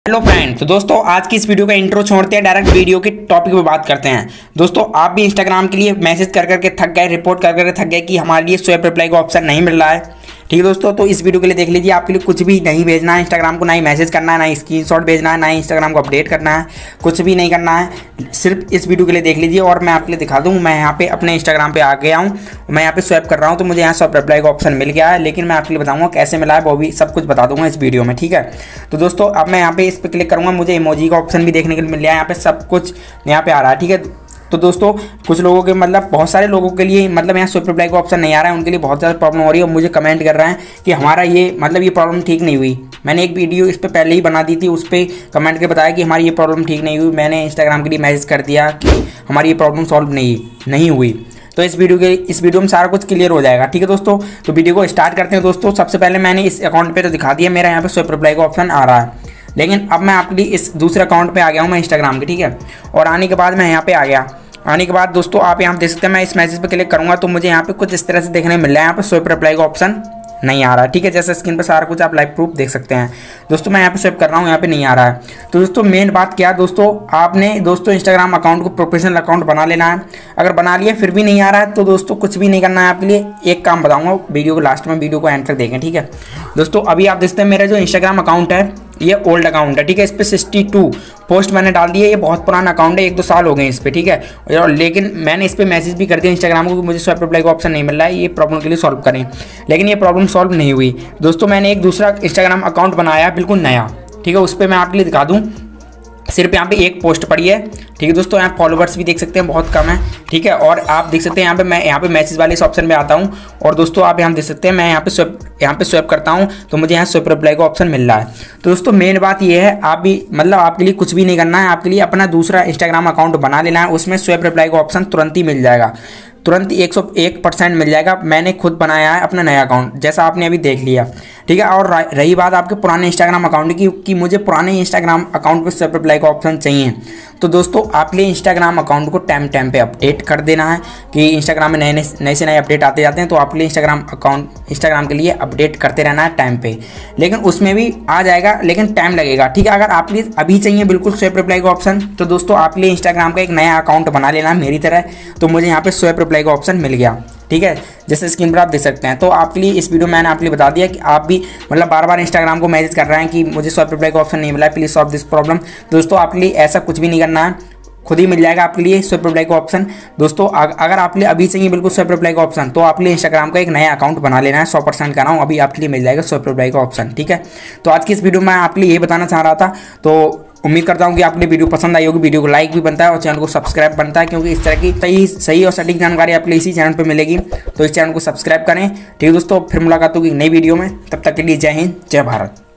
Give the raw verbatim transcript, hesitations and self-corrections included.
Hello friend, तो दोस्तों आज की इस वीडियो का इंट्रो छोड़ते हैं, डायरेक्ट वीडियो के टॉपिक पे बात करते हैं। दोस्तों आप भी इंस्टाग्राम के लिए मैसेज कर करके थक गए, रिपोर्ट कर करके थक गए कि हमारे लिए स्वैप रिप्लाई का ऑप्शन नहीं मिल रहा है। ठीक है दोस्तों, तो इस वीडियो के लिए देख लीजिए। आपके लिए कुछ भी नहीं भेजना है इंस्टाग्राम को, ना ही मैसेज करना है, ना ही स्क्रीनशॉट भेजना है, ना ही इंस्टाग्राम को अपडेट करना है, कुछ भी नहीं करना है। सिर्फ इस वीडियो के लिए देख लीजिए और मैं आपके लिए दिखा दूँ। मैं यहाँ पे अपने इंस्टाग्राम पे आ गया हूँ, मैं यहाँ पे स्वैप कर रहा हूँ, तो मुझे यहाँ स्वैप रिप्लाई का ऑप्शन मिल गया है। लेकिन मैं आपके लिए बताऊँगा कैसे मिला है, वो भी सब कुछ बता दूंगा इस वीडियो में। ठीक है, तो दोस्तों अब मैं यहाँ पे इस पर क्लिक करूँगा, मुझे इमोजी का ऑप्शन भी देखने के लिए मिल गया है। यहाँ पे सब कुछ यहाँ पे आ रहा है। ठीक है, तो दोस्तों कुछ लोगों के मतलब बहुत सारे लोगों के लिए मतलब यहाँ स्वैप रिप्लाई का ऑप्शन नहीं आ रहा है, उनके लिए बहुत ज़्यादा प्रॉब्लम हो रही है और मुझे कमेंट कर रहे हैं कि हमारा ये मतलब ये प्रॉब्लम ठीक नहीं हुई। मैंने एक वीडियो इस पर पहले ही बना दी थी, उस पर कमेंट के बताया कि हमारी ये प्रॉब्लम ठीक नहीं हुई। मैंने इंस्टाग्राम के लिए मैसेज कर दिया कि हमारी ये प्रॉब्लम सॉल्व नहीं नहीं हुई। तो इस वीडियो के इस वीडियो में सारा कुछ क्लियर हो जाएगा। ठीक है दोस्तों, तो वीडियो को स्टार्ट करते हैं। दोस्तों सबसे पहले मैंने इस अकाउंट पे तो दिखा दिया, मेरा यहाँ पे स्वैप रिप्लाई का ऑप्शन आ रहा है। लेकिन अब मैं आपके लिए इस दूसरे अकाउंट पे आ गया हूँ, मैं इंस्टाग्राम के। ठीक है, और आने के बाद मैं यहाँ पे आ गया। आने के बाद दोस्तों आप यहाँ देख सकते हैं, मैं इस मैसेज पे क्लिक करूँगा तो मुझे यहाँ पे कुछ इस तरह से देखने मिल रहा है। यहाँ पे स्वैप रिप्लाई का ऑप्शन नहीं आ रहा है। ठीक है, जैसे स्क्रीन पर सारा कुछ आप लाइव प्रूफ देख सकते हैं। दोस्तों मैं यहाँ पे स्वैप कर रहा हूँ, यहाँ पे नहीं आ रहा है। तो दोस्तों मेन बात क्या है दोस्तों, आपने दोस्तों इंस्टाग्राम अकाउंट को प्रोफेशनल अकाउंट बना लेना है। अगर बना लिया फिर भी नहीं आ रहा है तो दोस्तों कुछ भी नहीं करना है। आपके लिए एक काम बताऊँगा, वीडियो को लास्ट में वीडियो को एंड तक देखें। ठीक है दोस्तों, अभी आप देखते हैं मेरा जो इंस्टाग्राम अकाउंट है ये ओल्ड अकाउंट है। ठीक है, इस पर सिक्सटी टू पोस्ट मैंने डाल दी है, ये बहुत पुराना अकाउंट है, एक दो साल हो गए इस पर। ठीक है, लेकिन मैंने इस पर मैसेज भी कर दिया इंस्टाग्राम को कि मुझे स्वैप रिप्लाई का ऑप्शन नहीं मिल रहा है, ये प्रॉब्लम के लिए सॉल्व करें। लेकिन ये प्रॉब्लम सॉल्व नहीं हुई। दोस्तों मैंने एक दूसरा इंस्टाग्राम अकाउंट बनाया बिल्कुल नया। ठीक है, उस पर मैं आपके लिए दिखा दूँ, सिर्फ यहाँ पे एक पोस्ट पड़ी है। ठीक है दोस्तों, यहाँ फॉलोवर्स भी देख सकते हैं बहुत कम है। ठीक है, और आप देख सकते हैं यहाँ पे मैं यहाँ पे मैसेज वाले इस ऑप्शन में आता हूँ और दोस्तों आप यहाँ देख सकते हैं मैं यहाँ पे स्वैप यहाँ पे स्वैप करता हूँ तो मुझे यहाँ स्वैप रिप्लाई का ऑप्शन मिल रहा है। तो दोस्तों मेन बात ये है, आप भी मतलब आपके लिए कुछ भी नहीं करना है, आपके लिए अपना दूसरा इंस्टाग्राम अकाउंट बना लेना है, उसमें स्वैप रिप्लाई का ऑप्शन तुरंत ही मिल जाएगा, तुरंत एक सौ एक परसेंट मिल जाएगा। मैंने खुद बनाया है अपना नया अकाउंट, जैसा आपने अभी देख लिया। ठीक है, और रही बात आपके पुराने इंस्टाग्राम अकाउंट की कि मुझे पुराने इंस्टाग्राम अकाउंट पे स्वैप रिप्लाई का ऑप्शन चाहिए, तो दोस्तों आपके लिए इंस्टाग्राम अकाउंट को टाइम टाइम पे अपडेट कर देना है कि इंस्टाग्राम में नए नए नए से नए अपडेट आते जाते हैं। तो आपके लिए इंस्टाग्राम अकाउंट इंस्टाग्राम के लिए अपडेट करते रहना है टाइम पे। लेकिन उसमें भी आ जाएगा, लेकिन टाइम लगेगा। ठीक है, अगर आपके लिए अभी चाहिए बिल्कुल स्वैप रिप्लाई का ऑप्शन, तो दोस्तों आपके लिए इंस्टाग्राम का एक नया अकाउंट बना लेना है मेरी तरह। तो मुझे यहाँ पे स्वैप रिप्लाई का ऑप्शन मिल गया। ठीक है, जैसे स्क्रीन पर आप देख सकते हैं। तो आपके लिए इस वीडियो में मैंने आपके लिए बता दिया कि आप भी मतलब बार बार इंस्टाग्राम को मैसेज कर रहे हैं कि मुझे स्वैप रिप्लाई का ऑप्शन नहीं मिला है, प्लीज़ सॉल्व दिस प्रॉब्लम। दोस्तों आपके लिए ऐसा कुछ भी नहीं करना है, खुद ही मिल जाएगा आपके लिए स्वैप रिप्लाई का ऑप्शन। दोस्तों अगर आपके लिए अभी चाहिए बिल्कुल स्वैप रिप्लाई का ऑप्शन, तो आपके लिए इंस्टाग्राम का एक नया अकाउंट बना लेना है। सौ परसेंट कर रहा हूँ, अभी आपके लिए मिल जाएगा स्वैप रिप्लाई का ऑप्शन। ठीक है, तो आज की इस वीडियो में आपके लिए यही बताना चाह रहा था। तो उम्मीद करता हूँ कि आपको वीडियो पसंद आई होगी। वीडियो को लाइक भी बनता है और चैनल को सब्सक्राइब बनता है, क्योंकि इस तरह की सही सही और सटीक जानकारी आपके लिए इसी चैनल पर मिलेगी। तो इस चैनल को सब्सक्राइब करें। ठीक है दोस्तों, फिर मुलाकात होगी नई वीडियो में, तब तक के लिए जय हिंद, जय भारत।